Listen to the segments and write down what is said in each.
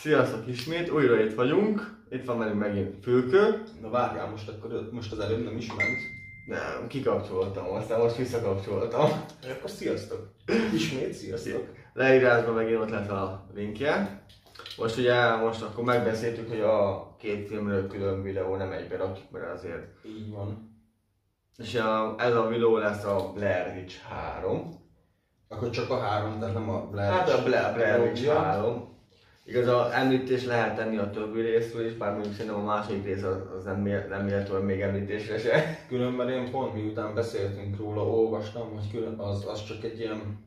Sziasztok ismét, újra itt vagyunk. Itt van velünk megint Fülkő. Na várjál, most az előbb nem is ment. Nem, kikapcsoltam, aztán most visszakapcsoltam. Akkor sziasztok! Ismét sziasztok! Leírásban megint ott lesz a linkje. Most akkor megbeszéltük, hogy a két filmről külön videó nem egybe rakjuk, mert azért. Így van. És ez a videó lesz a Blair Witch 3. Akkor csak a 3, tehát nem a Blair Hát Witch. a Blair Witch 3. Igaz, említés lehet tenni a többi részről is, bár mondjuk szerintem a második rész az nem méltó még említésre se. Különben én pont miután beszéltünk róla, olvastam, hogy külön, az csak egy ilyen,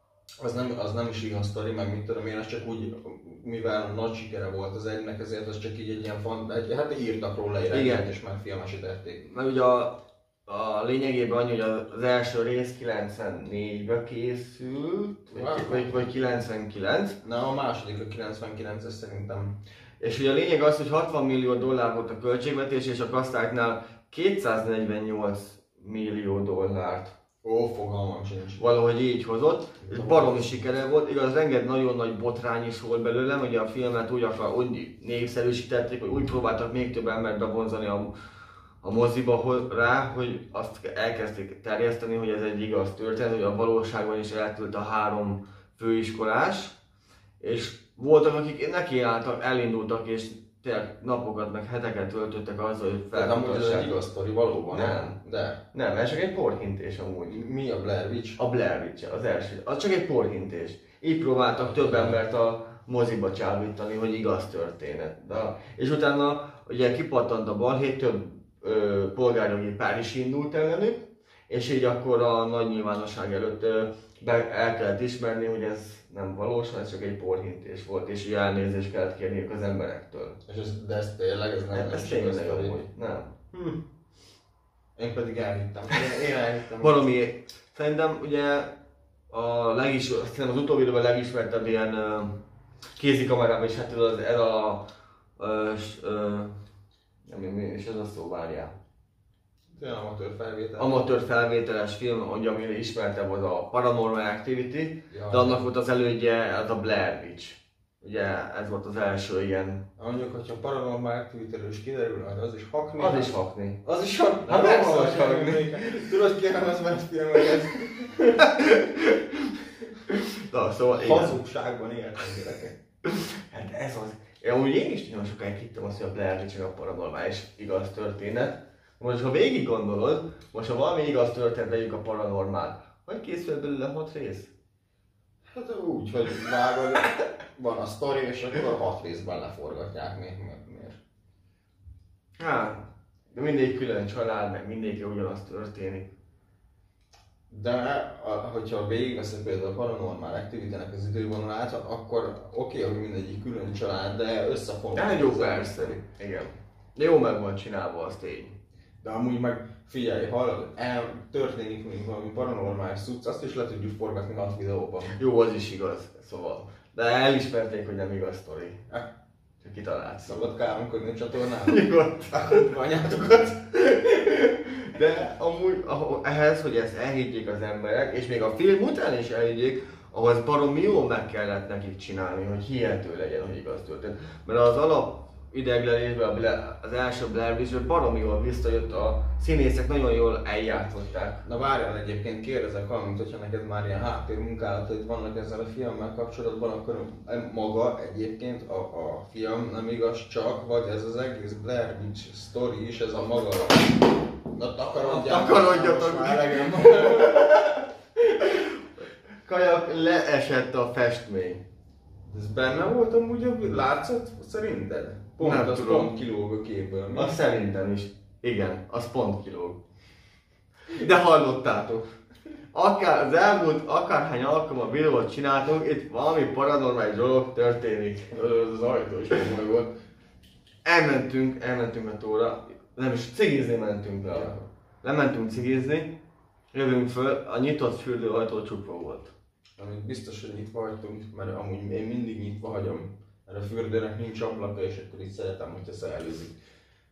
az nem is igaz sztori, meg mit tudom én, az csak úgy, mivel nagy sikere volt az egynek, ezért az csak így egy ilyen hát írtak róla egy regényt és már filmesítették. Mert ugye a lényegében annyi, hogy az első rész 94-ben készült, vagy 99. Na a második a 99-es szerintem. És ugye a lényeg az, hogy 60 millió dollár volt a költségvetés, és a kasztáknál 248 millió dollárt. Ó, fogalmam sincs. Valahogy így hozott, és baromi sikere volt. Igaz, rengeteg nagyon nagy botrány is volt belőle, hogy a filmet úgy népszerűsítették, hogy úgy próbáltak még több embert bevonzani a moziba rá, hogy azt elkezdték terjeszteni, hogy ez egy igaz történet, hogy a valóságban is eltűnt a 3 főiskolás, és voltak, akik nekiálltak, elindultak, és tényleg napokat, meg heteket töltöttek azzal, hogy felmutassák. Ez egy igaz sztori, valóban, nem? De. Nem, ez csak egy porhintés amúgy. Mi a Blair Witch? A Blair Witch, az első. Az csak egy porhintés. Így próbáltak több embert a moziba csábítani, hogy igaz történet. És utána ugye kipattant a balhé, több polgárjogi pár is indult ellenük, és így akkor a nagy nyilvánosság előtt el kellett ismerni, hogy ez nem valós, ez csak egy porhintés volt, és így elnézést kellett kérniük az emberektől. És de ez tényleg, ez nem ez tényleg amúgy, nem. Én pedig elhittem. Én elhittem. Valami, szerintem ugye az utóbbi időben legismertebb ilyen kézikamerában is, hát ez a és ez a szó, várjál. Amatőr felvételes film, amire ismertebb az a Paranormal Activity, de annak volt az elődje, az a Blair Witch. Ugye ez volt az első ilyen. Mondjuk, hogyha Paranormal Activity-ről is kiderül, az is hakni. Az is hakni. Az is hakni. Hát persze, hogy hakni. Tudod, kérem, az más filmeket. Na, szóval hazugságban éltem gyerekek. Hát ez az. Én is nagyon sokáig hittem azt, hogy a Blair Witch a paranormális igaz történet. Most ha végig gondolod, most ha valami igaz történet legyünk a paranormál, hogy készül belőle 6 rész? Hát úgy, hogy vágod, van a sztori, és akkor 6 részben leforgatják még miért. Hát, de mindig külön család, meg mindig ugyanaz történik. De hogyha végigveszed például a Paranormal Activity-nek az idővonalát, akkor oké, hogy mindegyik külön család, de összefonódik. Hát jó, persze. Igen. De jó meg van csinálva, az tény. De amúgy meg figyelj, hallod, történik még valami paranormális cucc, azt is le tudjuk forgatni 6 videóban. Jó, az is igaz, szóval. De elismerték, hogy nem igaz sztori. Csak kitalálsz. Szabad káromkodni a csatornán? Nyugodtan. Anyátokat. De amúgy ehhez, hogy ezt elhiggyék az emberek, és még a film után is elhiggyék, ahhoz baromi jól meg kellett nekik csinálni, hogy hihető legyen, hogy igaz történt. Mert az alap ideglelésben az első Blair Witch baromi jól visszajött, a színészek nagyon jól eljátszották. Na várjál, egyébként kérdezek valamit, hogyha neked már ilyen háttérmunkálataid vannak ezzel a filmmel kapcsolatban, akkor maga egyébként a film nem igaz csak, vagy ez az egész Blair Witch sztori is, ez a maga... Na takarodjatok már elegem. Kajak, leesett a festmény. Ez benne volt amúgy, látszott szerinted? Pont nem az tudom. Pont kilóg a képből. Mi? Az szerintem is. Igen, az pont kilóg. De hallottátok. Az elmúlt akárhány alkalommal videót csináltunk, itt valami paranormális dolog történik. Az ajtó is volt. Elmentünk a tóra. Nem is cigizni mentünk le. Lementünk cigizni. Jövünk föl, a nyitott fürdőajtó csukva volt. Amit biztos, hogy nyitva hagytunk, mert amúgy én mindig nyitva hagyom. Mert a fürdőnek nincs ablaka, és akkor így szeretem, hogyha szellőzik.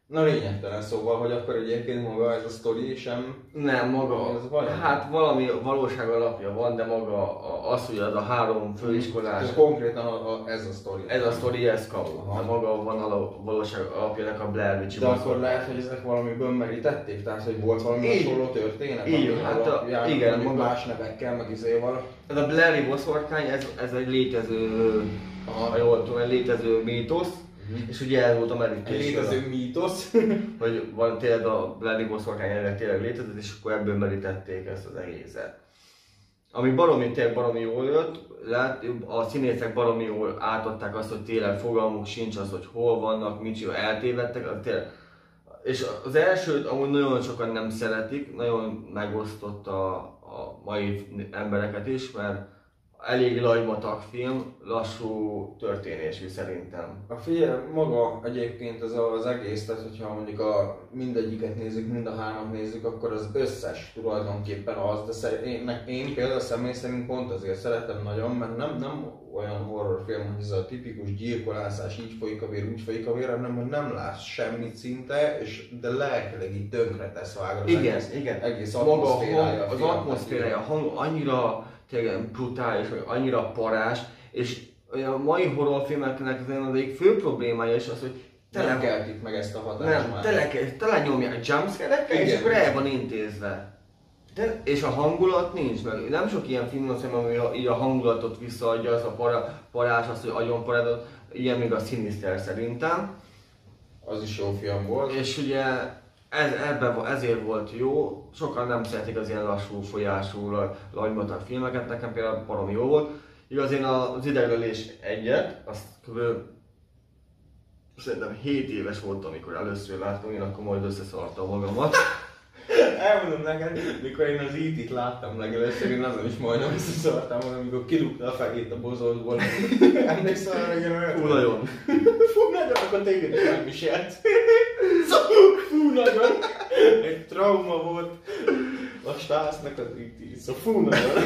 Na lényegtelen, szóval, hogy akkor egyébként maga ez a sztori sem... Nem, maga, hát valami valóság alapja van, de maga az, hogy az a 3 főiskolás... Ez konkrétan ez a sztori. Ez a sztori, ez kamu. De maga van a valóság alapjának a Blair Witch. De akkor lehet, hogy ezek valamiből merítették? Tehát, hogy volt valami hasonló történet? Így, hát igen, maga... más nevekkel, meg izéval. Ez a Blairi boszorkány, ez egy létező, ha jól tudom, egy létező mítosz. És ugye el volt a merítés. Létező mítosz. Hogy van tényleg a Blairi boszorkány tényleg létezett, és akkor ebből merítették ezt az egészet. Ami tényleg baromi jól jött, a színészek baromi jól átadták azt, hogy tényleg fogalmuk sincs az, hogy hol vannak, mit csinál, eltévedtek. És az elsőt amúgy nagyon sokan nem szeretik, nagyon megosztott a mai embereket is, mert elég lajmatag film, lassú történésű szerintem. A figyelj, maga egyébként ez az egész, tehát hogyha mondjuk mindegyiket nézzük, mind a 3-at nézzük, akkor az összes tulajdonképpen az, de én például személy szerint pont azért szeretem nagyon, mert nem olyan horrorfilm, hogy ez a tipikus gyilkolászás, így folyik a vér, úgy folyik a vér, hanem hogy nem látsz semmit szinte, de lelkileg így tönkre tesz vágod az egész atmoszférája. Az atmoszférája, a hang annyira tényleg brutális, vagy annyira parás, és a mai horrorfilmeknek az egyik fő problémája is az, hogy nem keltik meg ezt a hatást már. Tele nyomják a jumpscare-ekkel, és akkor el van intézve. És a hangulat nincs meg. Nem sok ilyen film van, ami így a hangulatot visszaadja, az a parás, az, hogy agyon paradott, ilyen még a Sinister szerintem. Az is jó film volt. És ugye ezért volt jó, sokan nem szeretik az ilyen lassú folyású, lagymatag filmeket, nekem például baromi jó volt. Igaz, én az Ideglölés 1-et, azt kb. Szerintem 7 éves voltam, amikor először láttam, én akkor majd összeszartam magamat. Elmondom neked, mikor én az E.T.-t láttam legelőször, én azon is majdnem összeszartam magam, amikor kirúgta a fegét a bozótból. Emlékszel arra, hogy olyan? Fú, nagyon. Fú, nagyon, akkor téged is megviselt. Fú, nagyon. Egy trauma volt a stásznak az E.T. Szóval fú, nagyon.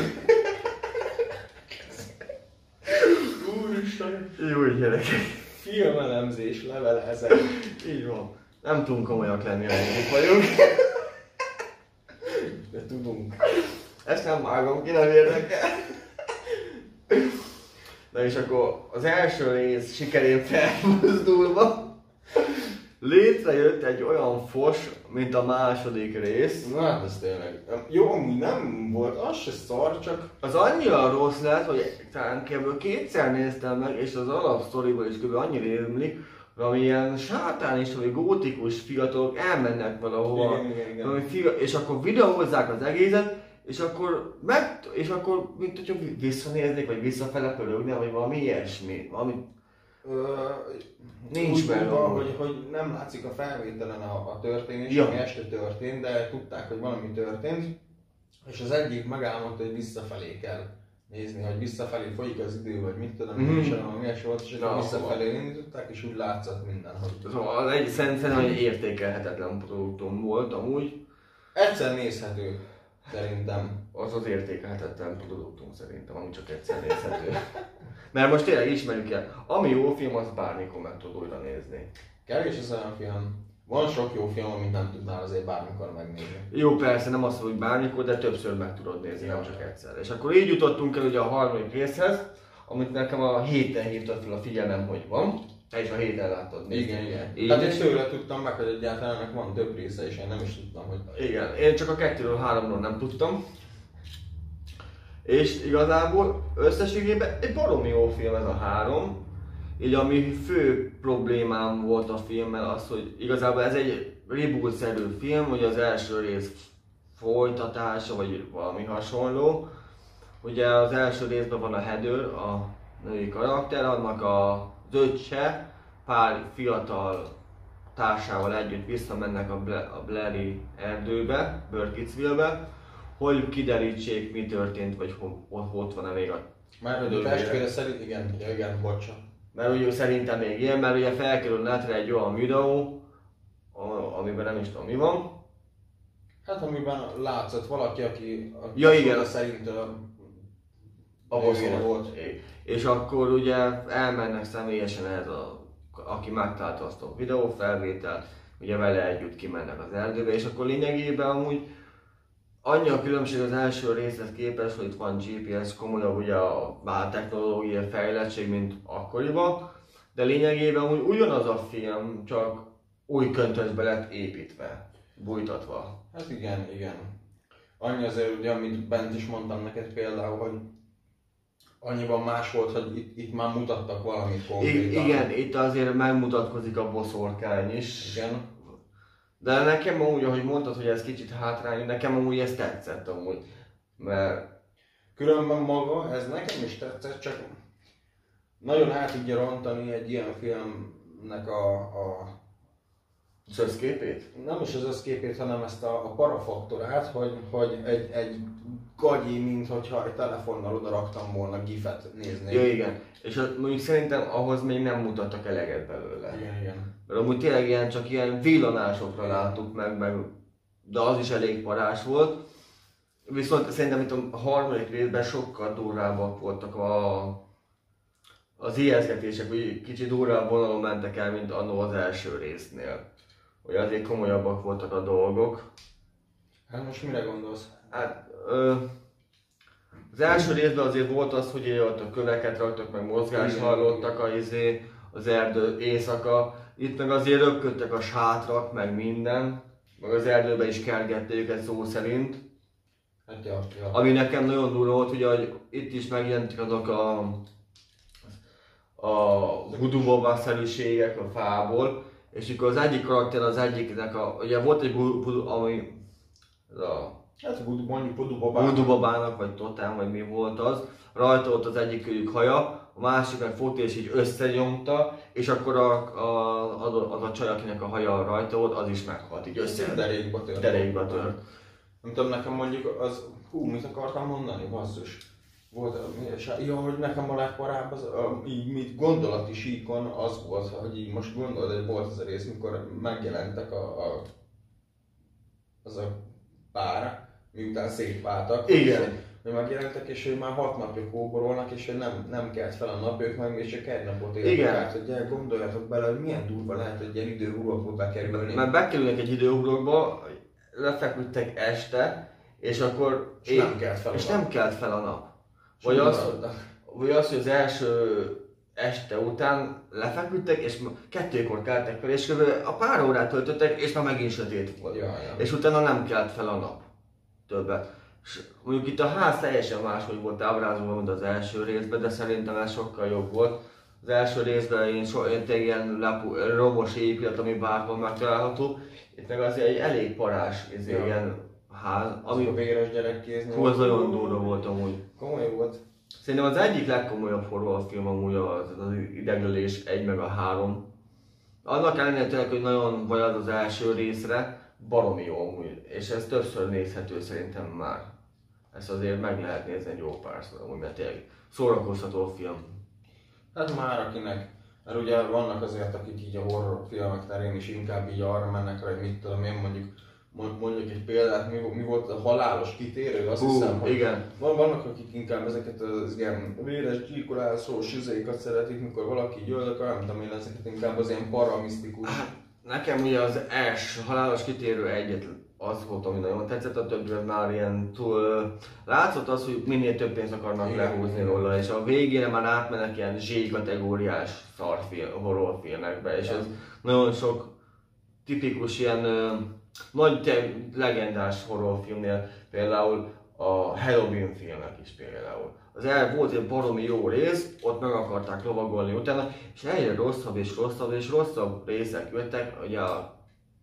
Úristen. Jó gyerekek. Filmelemzés level 1000. Így van. Nem tudunk komolyak lenni, amelyik vagyunk. De tudunk. Ezt nem vágom ki, nem érdekel. Na és akkor az első rész sikerén felmozdulva létrejött egy olyan fos, mint a második rész. Na hát ez tényleg. Jó, amúgy nem volt, az se szar, csak... Az annyira rossz lett, hogy talán kb. 2-szer néztem meg, és az alapsztoriból is kb. Annyira rémlik, valami ilyen sátánis vagy gótikus fiatalok elmennek valahova, Igen. És akkor videózzák az egészet, és akkor mint hogyha visszanéznék, vagy visszafele pörögne, vagy valami ilyesmi. Nincs benne. Hogy nem látszik a felvételen a történés, ja. Ami este történt, de tudták, hogy valami történt, és az egyik megálmodta, hogy visszafelé kell nézni, hogy visszafelé folyik az idő, vagy mit tudom, és valami ilyesmi volt, és visszafelé indították, és úgy látszott minden, hogy... Szóval szerintem egy értékelhetetlen produktum volt amúgy. Egyszer nézhető, szerintem. Az értékelhetetlen produktum szerintem, ami csak egyszer nézhető. Mert most tényleg ismerjük el, ami jó film, az bármikor meg tud újra nézni. Kevés az olyan film. Van sok jó film, amit nem tudnál azért bármikor megnézni. Jó, persze, nem azt mondom, hogy bármikor, de többször meg tudod nézni, nem csak egyszer. És akkor így jutottunk el ugye a harmadik részhez, amit nekem a héten hívtad fel a figyelmem, hogy van. Te is a héten láttad. Igen. Hát én tőle tudtam meg, hogy egyáltalán ennek van több része, és én nem is tudtam, hogy... Igen, én csak a 2-ről 3-ról nem tudtam. És igazából összességében egy baromi jó film ez a 3. Így ami fő problémám volt a filmmel az, hogy igazából ez egy reboot-szerű film, hogy az első rész folytatása, vagy valami hasonló. Ugye az első részben van a Heather, a női karakter, annak az öccse pár fiatal társával együtt visszamennek a Blairi erdőbe, Burkittsville-be, hogy kiderítsék, mi történt, vagy ott van-e még a... Már hogy a testvére szerint, igen, bocsánat. Mert ugye szerintem még ilyen, mert ugye felkerül netre egy olyan videó, amiben nem is tudom mi van. Hát amiben látszott valaki, aki ja, igen. Szerint ahhoz volt. És akkor ugye elmennek személyesen ez aki megtalálta azt a videófelvételt, ugye vele együtt kimennek az erdőbe, és akkor lényegében amúgy annyi a különbség az első részhez képest, hogy itt van GPS, komolyabb ugye a technológiai fejlettség, mint akkoriban, de lényegében úgy ugyanaz a film, csak új köntösbe lett építve, bújtatva. Hát igen. Annyi azért, ugye, amit bent is mondtam neked például, hogy annyiban más volt, hogy itt már mutattak valamit konkrétan. Igen, itt azért megmutatkozik a boszorkány is. Igen. De nekem amúgy, ahogy mondtad, hogy ez kicsit hátrány, nekem amúgy ez tetszett amúgy. Mert különben maga, ez nekem is tetszett, csak nagyon át tudja rontani egy ilyen filmnek a az összképét? nem is az összképét, hanem ezt a parafaktorát, hogy egy gagyi, mint hogyha egy telefonnal oda raktam volna gifet nézni. Ja, igen. És mondjuk szerintem ahhoz még nem mutattak eleget belőle. Igen. Mert amúgy tényleg csak ilyen villanásokra láttuk meg, de az is elég parás volt. Viszont szerintem itt a harmadik részben sokkal durvábbak voltak az ijesztgetések, hogy kicsit durvább vonalon mentek el, mint annó az első résznél. Hogy azért komolyabbak voltak a dolgok. Hát most mire gondolsz? Hát, az első részben azért volt az, hogy ott a köveket raktak, meg mozgást hallottak az erdő éjszaka. Itt meg azért röpködtek a sátrak, meg minden. Meg az erdőben is kergették őket szó szerint. Hát ja. Ami nekem nagyon durva volt, ugye, hogy itt is megjelentek azok a voodoo baba-szerűségek a fából. És akkor az egyik karakter az egyiknek ugye volt egy ami Hát mondjuk voodoo babának, vagy totám, vagy mi volt az. Rajta volt az egyikük haja, a másik meg fogta és így összenyomta, és akkor az a csaj, akinek a haja rajta volt, az is meghalt, így derékba tört. Nem tudom, nekem mondjuk az, mit akartam mondani, basszus. Volt, hogy nekem a legparább az, így gondolati síkon az volt, hogy így most gondolod, hogy volt az a rész, mikor megjelentek az a pár, miután szétváltak. Igen. Hogy megjelentek, és hogy már 6 napja kóborolnak, és hogy nem kelt fel a nap, ők meg még csak egy napot éltek át, hogy gondoljatok bele, hogy milyen durva lehet egy ilyen időhurokba bekerülni. Mert bekerülnek egy időhurokba, lefeküdtek este, és akkor nem kelt fel a nap. Vagy az, hogy az első este után lefeküdtek, és 2-kor keltek fel, és a pár órát töltöttek, és már megint sötét volt. Ja. És utána nem kelt fel a nap többet. És mondjuk itt a ház teljesen máshogy volt ábrázolva, mint az első részben, de szerintem ez sokkal jobb volt. Az első részben én ilyen romos épület, ami bárhol megtalálható. Itt meg azért egy elég parás ilyen ház, ami a véres gyerekkézni. Az nagyon durva volt amúgy. Komoly volt. Szerintem az egyik legkomolyabb horrorfilm amúgy az Ideglölés 1 meg a 3. Annak ellenére tényleg, hogy nagyon vajad az első részre, baromi jó amúgy, és ez többször nézhető szerintem már. Ezt azért meg lehet nézni egy jó párszor amúgy, mert tényleg szórakoztató film. Hát már akinek, mert ugye vannak azért, akik így a horrorfilmek terén is inkább így arra mennek, hogy mit tudom én, mondjuk egy példát, mi volt a Halálos kitérő, azt hiszem, hogy igen. Vannak, akik inkább ezeket az ilyen véres, gyilkolászós üzeikat szeretik, mikor valaki így öldök, nem tudom én, ezeket inkább az ilyen paramisztikus. Nekem ugye az Halálos kitérő egyet az volt, ami nagyon tetszett, a többi már ilyen túl... Látszott az, hogy minél több pénzt akarnak lehúzni róla, és a végére már átmennek ilyen Z-kategóriás horrorfilmekbe, és ez nagyon sok tipikus ilyen nagy legendás horrorfilmnél, például a Halloween filmek is például. Volt egy baromi jó rész, ott meg akarták lovagolni utána, és egyre rosszabb részek jöttek, ugye a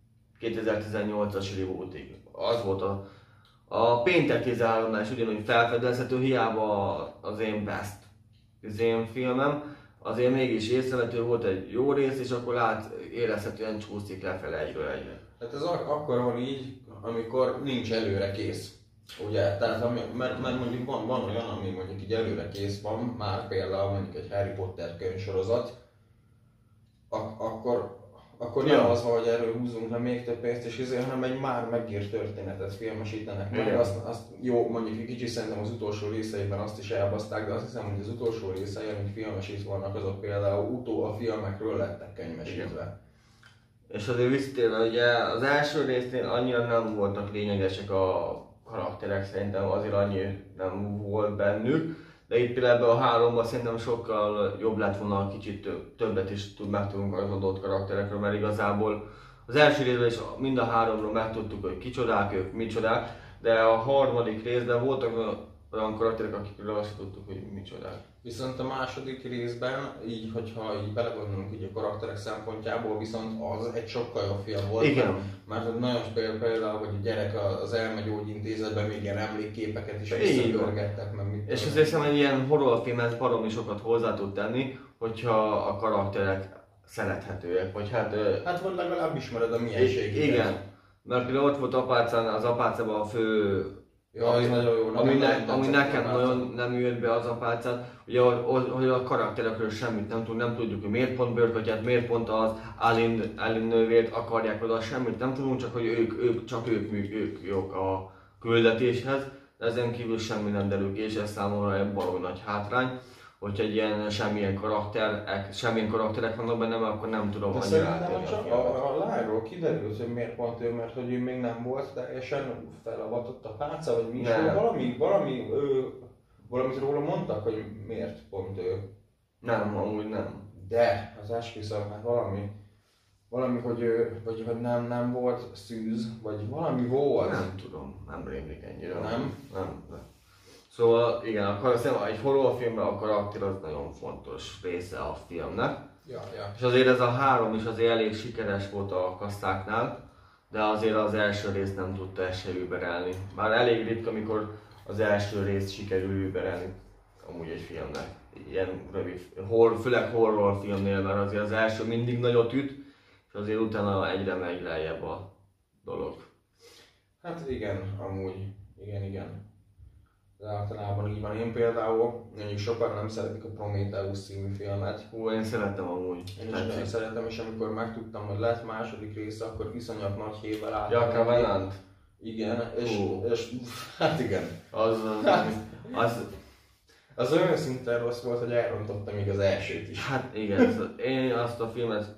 2018-as rebootig. Az volt a Péntek 13-nál is ugyanúgy felfedezhető, hiába az én az én filmem, azért mégis észrevető volt egy jó rész, és akkor érezhetően csúszik lefele egyről egyre. Tehát ez akkor van így, amikor nincs előre kész. Ugye, tehát mert mondjuk van olyan, ami mondjuk így előre kész van, már például mondjuk egy Harry Potter könyvsorozat, akkor nem az, hogy erről húzunk le még több pénzt, és ezért, hanem egy már megírt történetet filmesítenek meg. Azt jó, mondjuk egy kicsit szerintem az utolsó részeiben azt is elbaszták, de azt hiszem, hogy az utolsó részei, amik filmesítve vannak, azok például a filmekről lettek könyvesítve. És azért visszatérve, ugye az első résznél annyira nem voltak lényegesek a karakterek, szerintem azért annyi nem volt bennük. De itt például ebben a háromban szerintem sokkal jobb lett volna, kicsit többet is megtudunk az adott karakterekről, mert igazából az első részben is mind a háromról megtudtuk, hogy kicsodák ők, micsodák, de a harmadik részben voltak olyan karakterek, akikről azt tudtuk, hogy micsodák. Viszont a második részben, így, hogyha így belegondolunk így a karakterek szempontjából, viszont az egy sokkal jobb film volt. Igen. Mert nagyon például, hogy a gyerek az elmegyógyintézetben még ilyen emlékképeket is visszapörgettek, meg mit. És azért hiszem, egy ilyen horrorfilmhez baromi sokat hozzá tud tenni, hogyha a karakterek szerethetőek, vagy hát vagy legalább ismered a mienségüket. Igen. Mert például ott volt az apácában a fő... Ja, ez nagyon jó. Ami nekem nagyon nem jött be az apácát, ugye, hogy a karakterekről semmit nem tudjuk, hogy miért pont Bőrkötyet, miért pont az Alin nővért akarják oda, semmit nem tudunk, csak hogy ők jók a küldetéshez, de ezen kívül semmi nem derül ki, és ez számomra egy baromi nagy hátrány. Hogyha egy ilyen semmilyen karakterek vannak benne, akkor nem tudom annyira átélni. Csak a lányról kiderült, hogy miért pont ő, mert hogy ő még nem volt teljesen felavatott a pálca, vagy mi is. Valamit róla mondtak, hogy miért pont ő. Nem, amúgy nem. De az esküszöm, hát valami, hogy ő, vagy nem volt szűz, vagy valami volt. Nem tudom, nem rémlik ennyire. Nem? Nem. Szóval igen, egy horrorfilmben a karakter az nagyon fontos része a filmnek. Ja. És azért ez a három is azért elég sikeres volt a kasszáknál, de azért az első rész nem tudta ezt se überelni. Bár elég ritka, amikor az első rész sikerül überelni amúgy egy filmnek. Ilyen rövid, főleg horrorfilmnél, mert azért az első mindig nagyot üt, és azért utána egyre megy lejjebb a dolog. Hát igen, amúgy, igen. De általában így van. Én például, mondjuk sokan nem szeretik a Prometheus című filmet. Én szeretem amúgy. Én is nagyon szeretem, és amikor megtudtam, hogy lett második része, akkor iszonyat nagy hével álltam. Ja, Covenant. Igen, és hát igen. Az olyan szinten rossz volt, hogy elrontottam még az elsőt is. Hát igen, én azt a filmet,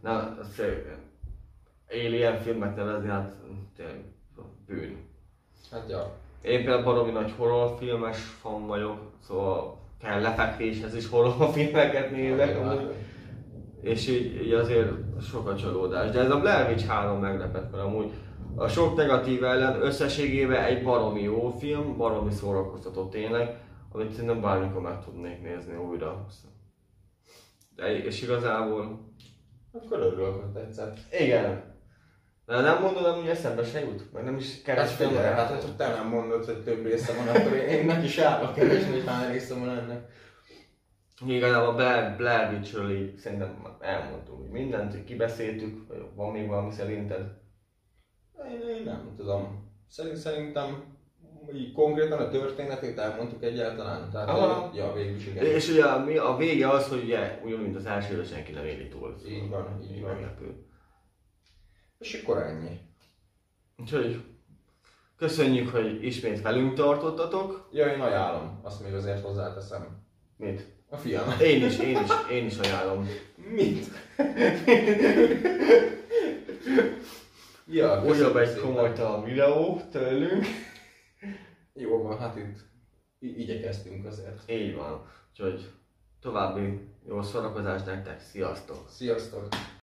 Alien filmet nevezni, hát tényleg bűn. Hát ja. Én például baromi nagy horrorfilmes fan vagyok, szóval kell lefekvéshez is horrorfilmeket nézek amúgy. És így azért sok a csalódás. De ez a Blair Witch 3 meglepett, mert amúgy a sok negatív ellen összességében egy baromi jó film, baromi szórakoztató tényleg, amit szerintem bármikor meg tudnék nézni újra. És igazából... Akkor örülök, hogy tetszett. Igen. De nem mondod, hogy eszembe se jut? Meg nem is kerestem. Hát hogyha te nem mondod, hogy több része van, akkor én meg is állok keresni, hogy hány része van ennek. Igazából a Blair Witch-ről így szerintem elmondtunk, hogy mindent, hogy kibeszéltük, vagy van még valami szerinted? Én nem tudom. Szerintem így konkrétan a történetét elmondtuk egyáltalán. Tehát, ja, végül is igen. És ugye a vége az, hogy ugye, úgy, mint az elsőre senki nem éli túl. Így van, így van. Meglepő. És akkor ennyi. Úgyhogy köszönjük, hogy ismét velünk tartottatok. Ja, én ajánlom. Azt még azért hozzáteszem. Mit? A filmet. Én is ajánlom. Mit? Ja, újabb egy komolytalan videó tőlünk. Jó van, hát itt igyekeztünk azért. Így van. Úgyhogy további jó szórakozást nektek. Sziasztok! Sziasztok!